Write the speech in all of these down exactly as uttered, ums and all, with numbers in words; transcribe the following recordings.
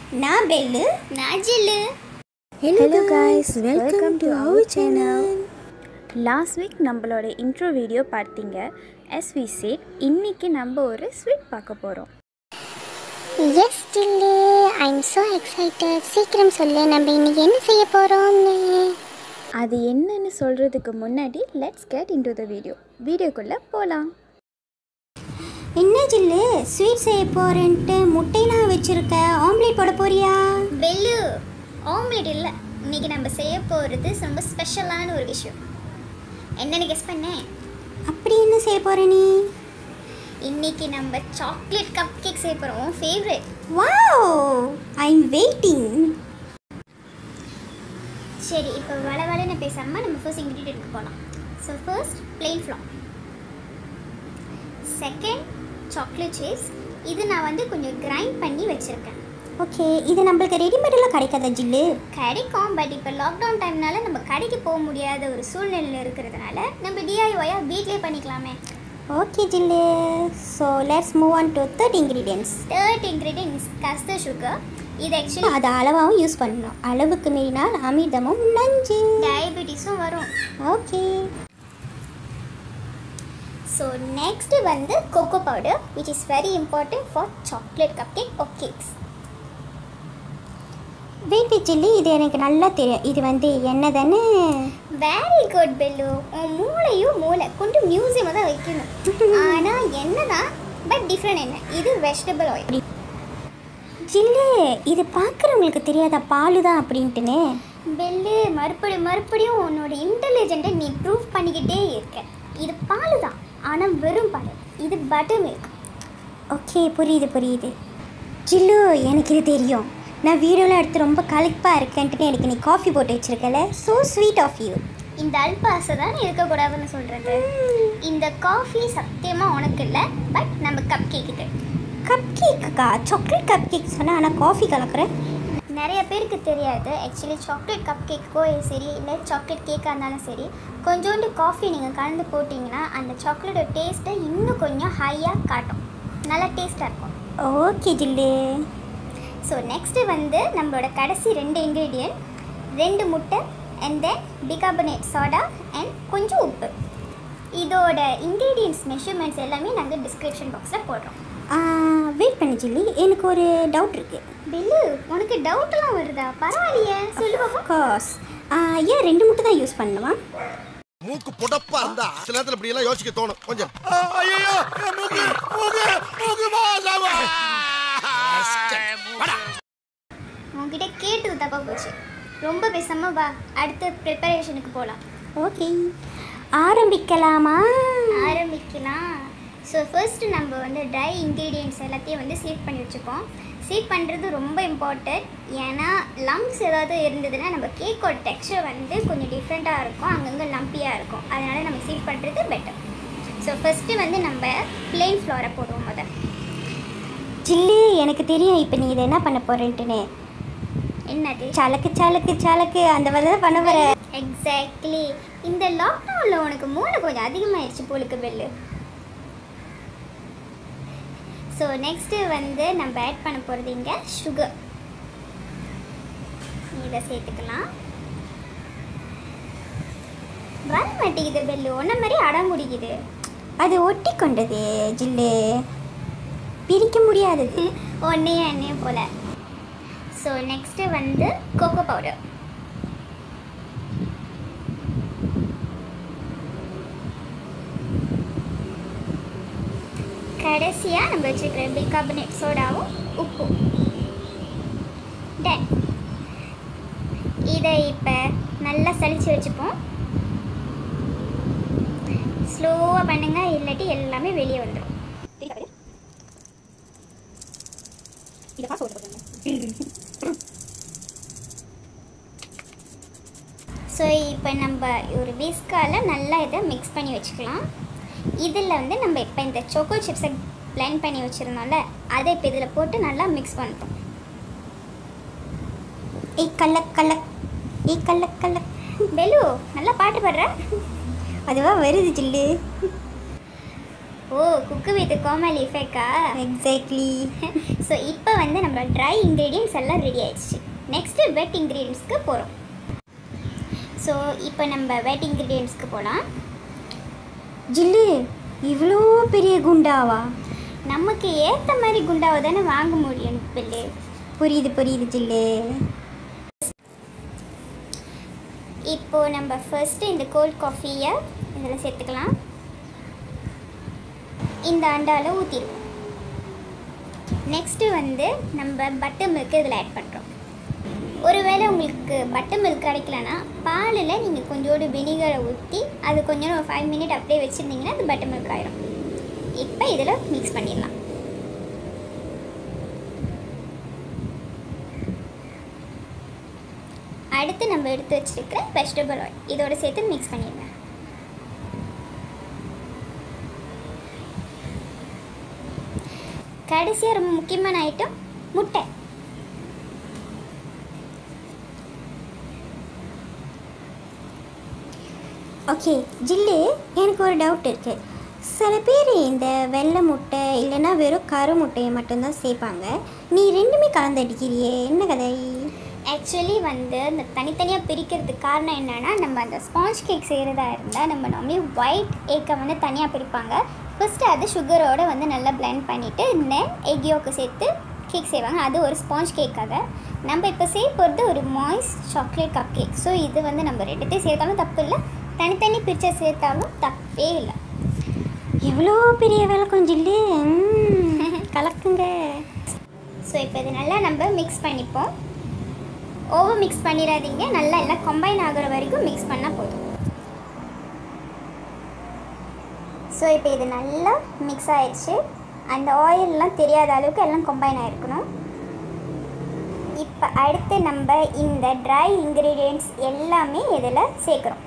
நான் பெல்லு, நான் ஜில்லு. Hello guys, welcome to our channel. Last week நம்மளோட intro video பார்த்தீங்க. As we said, இன்னைக்கு நம்ம ஒரு ஸ்வீட் பார்க்க போறோம். Yes ஜில்லு, I am so excited. சீக்கிரம் சொல்லு, நம்ம இன்னைக்கு என்ன செய்ய போறோம்னு. அது என்னன்னு சொல்றதுக்கு முன்னாடி let's get into the video. வீடியோக்குள்ள போலாம். என்ன ஜில்லு, ஸ்வீட் செய்ய போறேன்ட்டு முட்டைலாம் வச்சிருக்க, ஆம்லெட் போட போறியா? பெல்லு, ஆம்லெட் இல்லை, இன்னைக்கு நம்ம செய்ய போகிறது ரொம்ப ஸ்பெஷலான ஒரு விஷயம். என்னன்னு கெஸ் பண்ணேன். அப்படி என்ன செய்ய போற நீ? இன்னைக்கு நம்ம சாக்லேட் கப் கேக் செய்ய போகிறோம். Favourite. Wow, I am waiting. சரி, இப்போ வள வளன்னு பேசாமல் நம்ம ஃபர்ஸ்ட் இன்க்ரீடியன்ட்க்கு போகலாம். So first plain flour, second chocolate cheese. இது நான் வந்து கொஞ்சம் கிரைண்ட் பண்ணி வச்சுருக்கேன். ஓகே, இது நம்மளுக்கு ரெடிமேடெல்லாம் கிடைக்காதா ஜில்லு? கிடைக்கும், பட் இப்போ லாக்டவுன் டைம்னால நம்ம கடைக்கு போக முடியாத ஒரு சூழ்நிலையில் இருக்கிறதுனால நம்ம டிஐஒயாக வீட்லேயே பண்ணிக்கலாமே. Okay Jillu, so let's move on to third ingredients. Third ingredient custard sugar. இது ஆக்சுவலி அது அளவாகவும் யூஸ் பண்ணணும். அளவுக்கு மீறினால் அமிர்தமும் நஞ்சு, டயபெட்டிஸும் வரும். ஓகே. ஸோ நெக்ஸ்ட்டு வந்து cocoa powder, which is very important for chocolate cup cake or cakes. Wait Jilli, இது எனக்கு நல்லா தெரியும். இது வந்து என்ன தானே? வெரி குட் பெல்லு, உன் மூளையும் மூளை கொண்டு மியூசியமாக தான் வைக்கணும். ஆனால் என்ன தான், பட் டிஃப்ரெண்ட் என்ன, இது வெஜிடபிள் ஆயில். ஜில்லு, இது பார்க்குறவங்களுக்கு தெரியாதா பால் தான் அப்படின்ட்டுன்னு? பெல்லு, மறுபடியும் மறுபடியும் உன்னோட இன்டெலிஜென்ட்டை நீ ப்ரூவ் பண்ணிக்கிட்டே இருக்க. இது பால் தான், ஆனால் வெறும் பால். இது பட்டர் மில்க். ஓகே, புரியுது புரியுது. ஜில்லு, எனக்கு இது தெரியும். நான் வீடியோலாம் எடுத்து ரொம்ப களைப்பாக இருக்கேன்ட்டு எனக்கு நீ காஃபி போட்டு வச்சுருக்கல. So sweet of you. இந்த அல்பாசை தான் இருக்கக்கூடாதுன்னு சொல்கிறது. இந்த காஃபி சத்தியமாக உனக்கு இல்லை, பட் நம்ம கப் கேக்குக்கு. கப் கேக்குக்கா? சாக்லேட் கப் கேக் சொன்னால், ஆனால் காஃபி கலக்கிறேன். நிறைய பேருக்கு தெரியாது. ஆக்சுவலி சாக்லேட் கப் கேக்கோ சரி, இல்லை சாக்லேட் கேக்காக இருந்தாலும் சரி, கொஞ்சோண்டு காஃபி நீங்கள் கலந்து போட்டிங்கன்னா அந்த சாக்லேட்டோட டேஸ்ட்டை இன்னும் கொஞ்சம் ஹையாக காட்டும், நல்லா டேஸ்ட்டாக இருக்கும். ஓகே ஜில்லு. ஸோ நெக்ஸ்ட்டு வந்து நம்மளோட கடைசி ரெண்டு இன்க்ரீடியன்ட், ரெண்டு முட்டை and then bicarbonate soda and கொஞ்சம் உப்பு. இதோட இன்க்ரீடியன்ட்ஸ் மெஷர்மெண்ட்ஸ் எல்லாமே நாங்கள் டிஸ்கிரிப்ஷன் பாக்ஸில் போடுறோம். வெயிட் பண்ணி ஜில்லி, எனக்கு ஒரு டவுட் இருக்குது. பில்லு, உனக்கு டவுட்டெல்லாம் வருதா? பரவாயில்லையே, சொல்லு பாப்போம். காஸ் ஏன் ரெண்டு முட்டை தான் யூஸ் பண்ணுமா? மூக்கு புடப்பா இருந்தா சில நேரத்துல இப்படி எல்லாம் யோசிக்க தோணும் கொஞ்சம். ஐயோ, மூக்கு மூக்கு மூக்கு மாசாவா. உன்கிட்ட கேட்டது தப்பாக போச்சு. ரொம்ப பேசாமல் வா, அடுத்த ப்ரிப்பரேஷனுக்கு போகலாம். ஓகே, ஆரம்பிக்கலாமா? ஆரம்பிக்கலாம். ஸோ ஃபர்ஸ்ட்டு நம்ம வந்து ட்ரை இன்க்ரீடியன்ட்ஸ் எல்லாத்தையும் வந்து சீட் பண்ணி வச்சுப்போம். சீட் பண்ணுறது ரொம்ப இம்பார்ட்டன்ட். ஏன்னா லம்ப்ஸ் ஏதாவது இருந்ததுன்னா நம்ம கேக்கோட டெக்ஸ்சர் வந்து கொஞ்சம் டிஃப்ரெண்ட்டாக இருக்கும், அங்கங்கே லம்பியாக இருக்கும். அதனால் நம்ம சீட் பண்ணுறது பெட்டர். ஸோ ஃபஸ்ட்டு வந்து நம்ம பிளெயின் ஃப்ளோரை போடுவோம் முதல். ஜில்லு, எனக்கு தெரியும் இப்போ நீ இதை என்ன பண்ண போகிறேன்ட்டுன்னு. என்னது? சலக்கு சலக்கு சலக்கு அந்த மாதிரி தான் பண்ண போகிற. எக்ஸாக்ட்லி. இந்த லாக்டவுனில் உனக்கு மூளை கொஞ்சம் அதிகமாகிடுச்சு போலுக்கு பெல்லு. ஸோ நெக்ஸ்ட்டு வந்து நம்ம ஆட் பண்ண போகிறது இங்கே சுகர். இதை சேர்த்துக்கலாம். வர மாட்டேங்குது பெல்லு, ஒன்றை மாதிரி அடம் முடிக்குது. அது ஒட்டி கொண்டது ஜில்லு, பிரிக்க முடியாதது. ஒன்றையும் எண்ணெயும் போல். ஸோ நெக்ஸ்ட்டு வந்து கோகோ பவுடர். கடைசியாக நம்ம வச்சுருக்கிற பிகார்பனேட் சோடாவும் உப்பும். டன். இதை இப்போ நல்லா சலிச்சு வச்சுப்போம். ஸ்லோவாக பண்ணுங்க, இல்லாட்டி எல்லாமே வெளியே வந்துடும். ஸோ இப்போ நம்ம ஒரு விஸ்கால நல்லா இதை மிக்ஸ் பண்ணி வச்சுக்கலாம். இதில் வந்து நம்ம இப்போ இந்த சோக்கோ சிப்ஸை பிளெண்ட் பண்ணி வச்சுருந்தோம்ல, அதை இப்போ இதில் போட்டு நல்லா மிக்ஸ் பண்ணுறோம். ஏ கல்லக் கல்லக், ஏ கல்லக் கல்லக். பெல்லு, நல்லா பாட்டு பாடுற. அதுவா வருது ஜில்லு. ஓ குக்கு வித் கோமாளி எஃபெக்டா? எக்ஸாக்ட்லி. ஸோ இப்போ வந்து நம்ம ட்ரை இன்க்ரீடியன்ஸ் எல்லாம் ரெடி ஆயிடுச்சு. நெக்ஸ்ட்டு வெட் இன்க்ரீடியன்ஸ்க்கு போகிறோம். ஸோ இப்போ நம்ம வெட் இன்க்ரீடியன்ஸ்க்கு போகலாம். ஜில்லு இவ்வளோ பெரிய குண்டாவா? நமக்கு ஏற்ற மாதிரி குண்டாவை தானே வாங்க முடியும் பில்லு. புரியுது புரியுது ஜில்லு. இப்போது நம்ம ஃபர்ஸ்ட்டு இந்த கோல்ட் காஃபியை இதில் சேர்த்துக்கலாம். இந்த அண்டாவில் ஊற்றிடுவோம். நெக்ஸ்ட்டு வந்து நம்ம பட்டர் மில்க் இதில் ஆட் பண்ணுறோம். ஒருவேளை உங்களுக்கு பட்டர் மில்க் கிடைக்கலன்னா பாலில் நீங்கள் கொஞ்சோடு வினிகரை ஊற்றி அது கொஞ்சம் ஒரு ஃபைவ் மினிட் அப்படியே வச்சுருந்தீங்கன்னா அது பட்டர் மில்க் ஆயிரும். இப்போ இதில் மிக்ஸ் பண்ணிடலாம். அடுத்து நம்ம எடுத்து வச்சுருக்கிற வெஜிடபிள் ஆயில் இதோட சேர்த்து மிக்ஸ் பண்ணிடுங்க. கடைசியாக ரொம்ப முக்கியமான ஐட்டம் முட்டை. ஓகே ஜில்லு, எனக்கு ஒரு டவுட் இருக்குது. சில பேர் இந்த வெள்ளை முட்டை இல்லைன்னா வெறும் கரு முட்டையை மட்டும்தான் சேர்ப்பாங்க. நீ ரெண்டுமே கலந்து அடிக்கிறியே, என்ன கதை? ஆக்சுவலி வந்து இந்த தனித்தனியாக பிரிக்கிறதுக்கு காரணம் என்னென்னா, நம்ம அந்த ஸ்பாஞ்ச் கேக் செய்கிறதா இருந்தால் நம்ம நார்மலி ஒயிட் எக்கை வந்து தனியாக பிரிப்பாங்க. ஃபஸ்ட்டு அது சுகரோடு வந்து நல்லா பிளெண்ட் பண்ணிவிட்டு தென் எக் யோக்கு சேர்த்து கேக் செய்வாங்க. அது ஒரு ஸ்பாஞ்ச் கேக்காக. நம்ம இப்போ செய்ய போகிறது ஒரு moist chocolate cup cake. So இது வந்து நம்ம ரெண்டுத்தையும் சேர்த்தாலும் தப்பு இல்லை, தனித்தனி பிரிச்சை சேர்த்தாலும் தப்பே இல்லை. எவ்வளோ பெரிய விளக்கம் ஜில்லு, கலக்குங்க. ஸோ இப்போ இது நல்லா நம்ம மிக்ஸ் பண்ணிப்போம். ஓவர் மிக்ஸ் பண்ணிடாதீங்க, நல்லா எல்லாம் கம்பைன் ஆகிற வரைக்கும் மிக்ஸ் பண்ணால் போதும். ஸோ இப்போ இது நல்லா மிக்ஸ் ஆயிடுச்சு. அந்த ஆயிலெலாம் தெரியாத அளவுக்கு எல்லாம் கம்பைன் ஆகிருக்கணும். இப்போ அடுத்து நம்ம இந்த ட்ரை இன்க்ரீடியன்ட்ஸ் எல்லாமே இதில் சேர்க்குறோம்.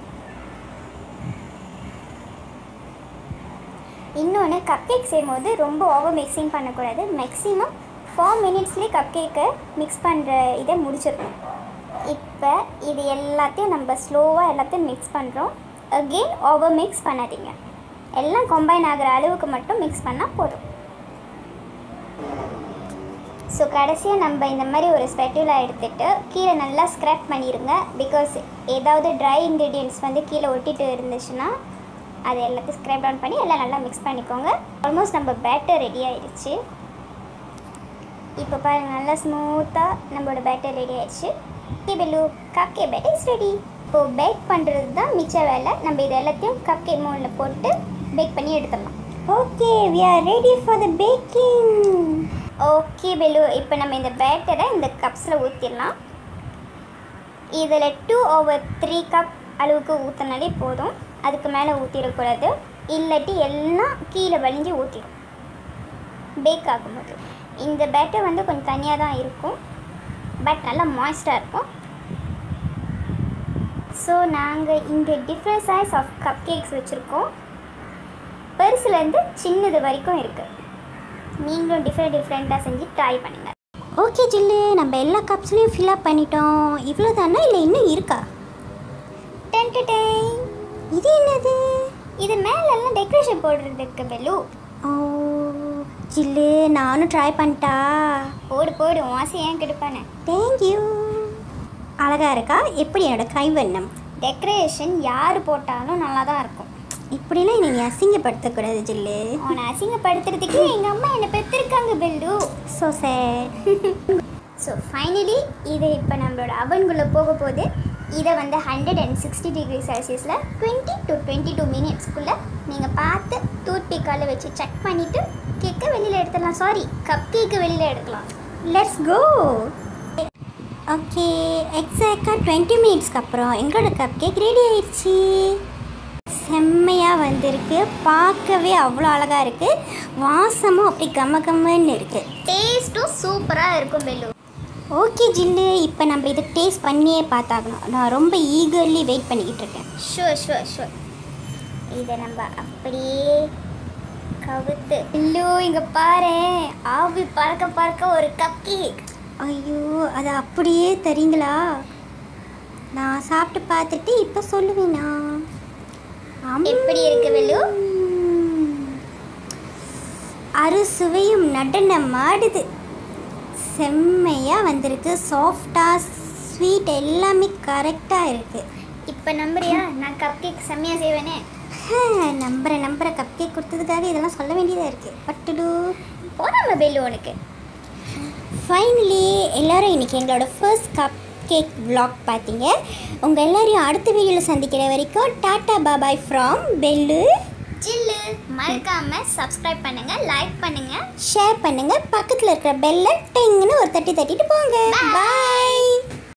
இன்னொன்று, கப் கேக் செய்யும்போது ரொம்ப ஓவர் மிக்சிங் பண்ணக்கூடாது. மேக்ஸிமம் ஃபோர் மினிட்ஸ்லேயே கப் கேக்கை மிக்ஸ் பண்ணுற இதை முடிச்சிடணும். இப்போ இது எல்லாத்தையும் நம்ம ஸ்லோவாக எல்லாத்தையும் மிக்ஸ் பண்ணுறோம். அகெயின் ஓவர் மிக்ஸ் பண்ணாதீங்க, எல்லாம் கம்பைன் ஆகிற அளவுக்கு மட்டும் மிக்ஸ் பண்ணால் போதும். ஸோ கடைசியாக நம்ம இந்த மாதிரி ஒரு ஸ்பெட்டுலா எடுத்துகிட்டு கீழே நல்லா ஸ்க்ரப் பண்ணிடுங்க. பிகாஸ் ஏதாவது ட்ரை இன்க்ரீடியன்ட்ஸ் வந்து கீழே ஒட்டிட்டு இருந்துச்சுன்னா அதை எல்லாத்தையும் ஸ்க்ரப் டவுன் பண்ணி எல்லாம் நல்லா மிக்ஸ் பண்ணிக்கோங்க. ஆல்மோஸ்ட் நம்ம பேட்டர் ரெடி ஆகிடுச்சு. இப்போ பாருங்கள், நல்லா ஸ்மூத்தாக நம்மளோட பேட்டர் ரெடி ஆகிடுச்சு. Bellu cup cake batter is ready. இப்போது பேக் பண்ணுறது தான் மிச்ச வேலை. நம்ம இது எல்லாத்தையும் கப் கேக் மோல்டில் போட்டு பேக் பண்ணி எடுத்துடலாம். Okay, we are ready for the baking. Okay Bellu, இப்போ நம்ம இந்த பேட்டரை இந்த கப்ஸில் ஊற்றிடலாம். இதில் டூ ஓவர் த்ரீ கப் அளவுக்கு ஊற்றினாலே போதும், அதுக்கு மேலே ஊற்றிடக்கூடாது, இல்லாட்டி எல்லாம் கீழே வலிஞ்சு ஊற்றிடும் பேக் ஆகும்போது. இந்த பேட்டர் வந்து கொஞ்சம் தனியாக தான் இருக்கும், பட் நல்லா மாய்ஸ்டாக இருக்கும். ஸோ நாங்கள் இங்கே different size of cup cakes வச்சுருக்கோம். பெருசுலேருந்து சின்னது வரைக்கும் இருக்குது. நீங்களும் டிஃப்ரெண்ட் டிஃப்ரெண்ட்டாக செஞ்சு ட்ரை பண்ணுங்கள். ஓகே ஜில்லு, நம்ம எல்லா கப்ஸ்லேயும் ஃபில் அப் பண்ணிட்டோம். இவ்வளோ தானே, இல்லை இன்னும் இருக்கா? Ten to ten. இது என்னது? இது மேலெல்லாம் டெக்கரேஷன் போடுறதுக்கு பெல்லு. ஓ ஜில்லு, நானும் ட்ரை பண்ணிட்டா? போடு போடு, ஆசை ஏன் கெடுப்பானே. தேங்க்யூ. அழகாக இருக்கா? எப்படி என்னோட கைவண்ணம்? டெக்கரேஷன் யார் போட்டாலும் நல்லா தான் இருக்கும். இப்படிலாம் நீ அசிங்கப்படுத்தக்கூடாது ஜில்லு. அவனை அசிங்கப்படுத்துறதுக்கு எங்கள் அம்மா என்னை பெற்றிருக்காங்க Bellu. So sad. So finally இது இப்போ நம்மளோட அவனுக்குள்ளே போக போகுது. இதை வந்து ஹண்ட்ரட் அண்ட் சிக்ஸ்டி டிகிரி செல்சியஸில் டுவெண்ட்டி டு டுவெண்ட்டி டூ மினிட்ஸ்க்குள்ளே நீங்கள் பார்த்து டூத் பிக்கால் வச்சு செக் பண்ணிவிட்டு கேக்கை வெளியில் எடுத்துடலாம். சாரி, கப் கேக்கை வெளியில் எடுக்கலாம். Let's go. ஓகே, எக்ஸாக்டாக டுவெண்ட்டி மினிட்ஸ்க்கு அப்புறம் எங்களோட கப் கேக் ரெடி ஆயிடுச்சு. செம்மையாக வந்திருக்கு, பார்க்கவே அவ்வளோ அழகாக இருக்குது, வாசமும் அப்படி கம்ம கம்மன்னு இருக்குது, டேஸ்ட்டும் சூப்பராக இருக்கும் பெல்லு. ஓகே ஜில்லு, இப்போ நம்ம இதை டேஸ்ட் பண்ணியே பார்த்தாகணும். நான் ரொம்ப ஈகர்லி வெயிட் பண்ணிக்கிட்டு இருக்கேன். Sure sure sure. இதை நம்ம அப்படியே கவுத்து இல்லோ இங்கே பாரு, ஆவி பறக்க பறக்க ஒரு கப் கேக். ஐயோ, அதை அப்படியே தரீங்களா? நான் சாப்பிட்டு பார்த்துட்டு இப்போ சொல்லுவேண்ணா. எப்படி இருக்கு வெல்லு? அறுசுவையும் நடனம் ஆடுது. செம்மையாக வந்திருக்கு. சாஃப்டாக ஸ்வீட் எல்லாமே கரெக்டாக இருக்குது. இப்போ நம்புறியா நான் கப் கேக் செம்மையாக செய்வேனே? நம்புற நம்புற கப் கேக் கொடுத்ததுக்காக இதெல்லாம் சொல்ல வேண்டியதாக இருக்குது. பட்டுடு போடாம பெல்லு உனக்கு. ஃபைனலி எல்லோரும் இன்றைக்கி எங்களோட ஃபர்ஸ்ட் கப் கேக் vlog பார்த்தீங்க. உங்கள் எல்லோரையும் அடுத்த வீடியோவில் சந்திக்கிற வரைக்கும் டாட்டா பாபாய் ஃப்ரம் பெல்லு ஜில்லு. மறக்காமல் சப்ஸ்கிரைப் பண்ணுங்கள், லைக் பண்ணுங்கள், ஷேர் பண்ணுங்கள். பக்கத்தில் இருக்கிற பெல்லை டிங்னு ஒரு தட்டி தட்டிட்டு போங்க. பாய்.